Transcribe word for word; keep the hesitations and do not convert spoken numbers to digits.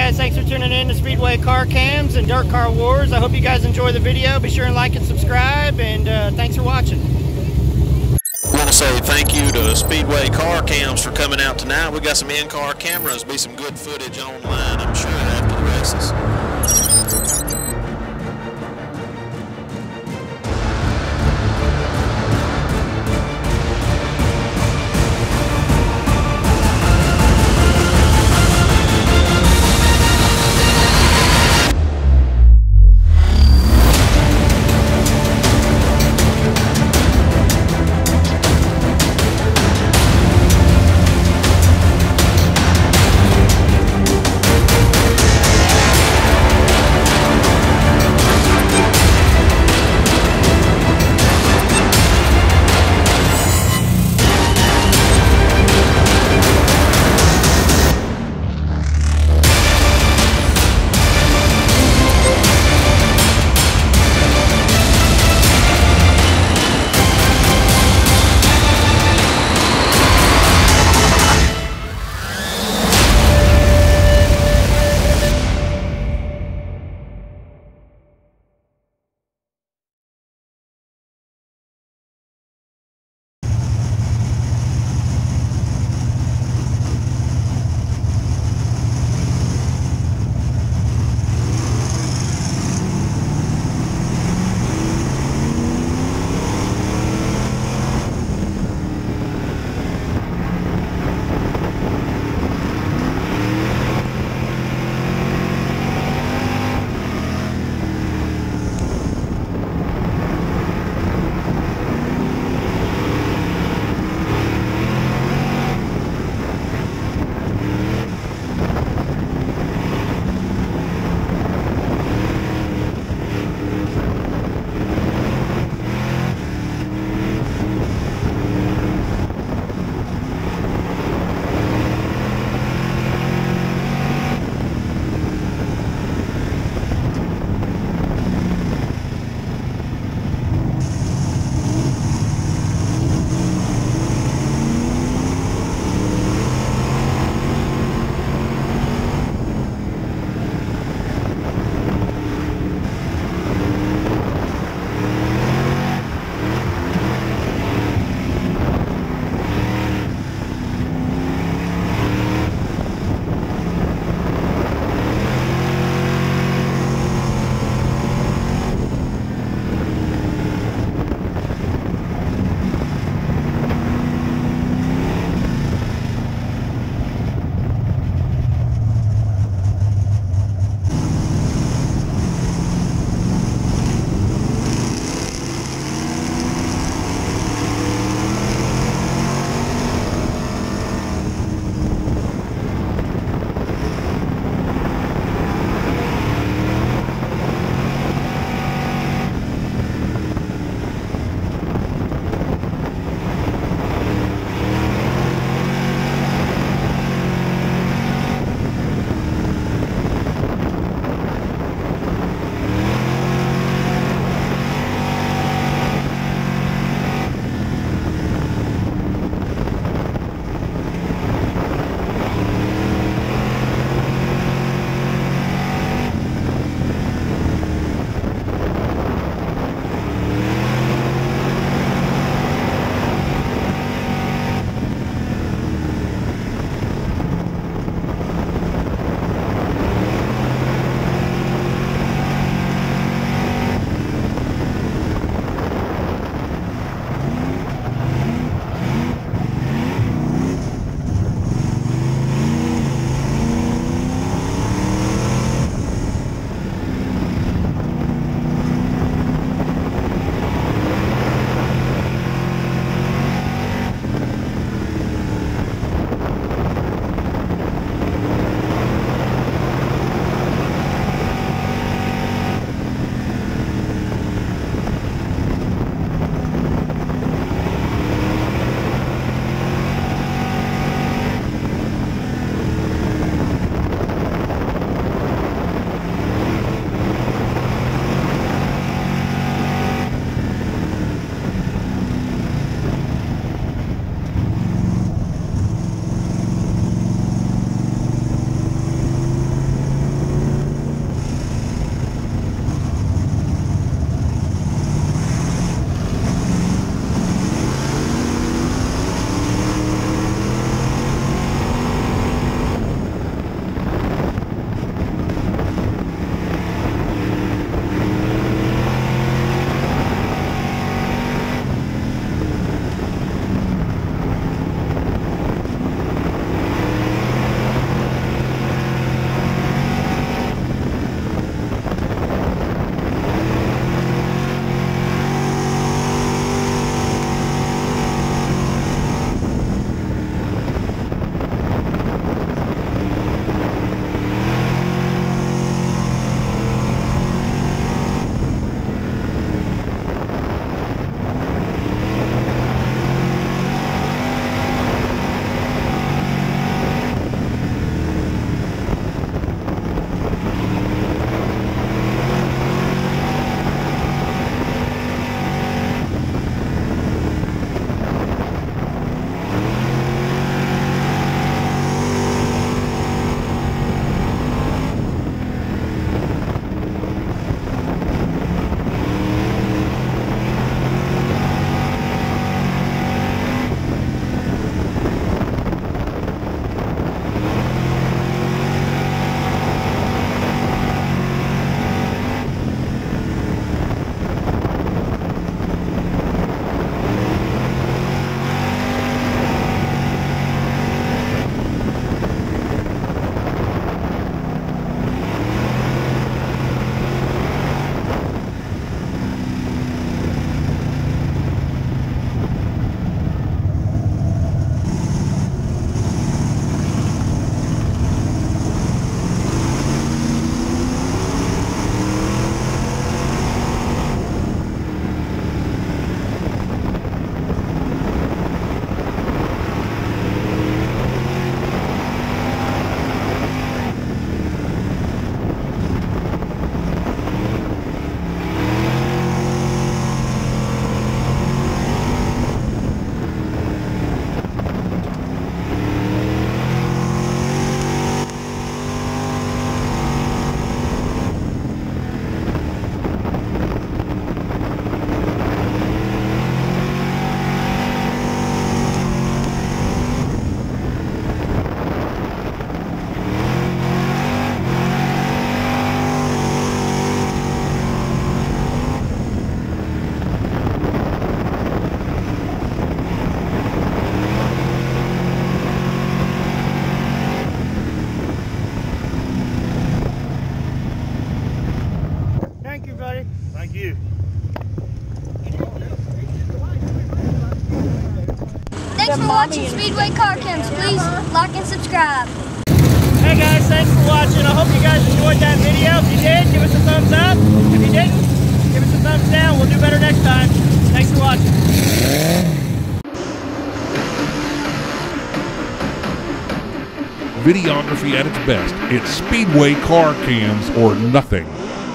guys, thanks for tuning in to Speedway Car Cams and Dirt Car Wars. I hope you guys enjoy the video. Be sure and like and subscribe, and uh, thanks for watching. I want to say thank you to Speedway Car Cams for coming out tonight. We got some in-car cameras, be some good footage online, I'm sure, after the races. for watching Speedway Car Cams. Please like and subscribe. Hey guys, thanks for watching. I hope you guys enjoyed that video. If you did, give us a thumbs up. If you didn't, give us a thumbs down. We'll do better next time. Thanks for watching. Videography at its best. It's Speedway Car Cams or nothing.